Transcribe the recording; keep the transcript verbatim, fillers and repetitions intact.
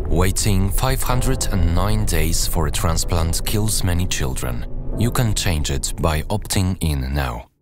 Waiting five hundred nine days for a transplant kills many children. You can change it by opting in now.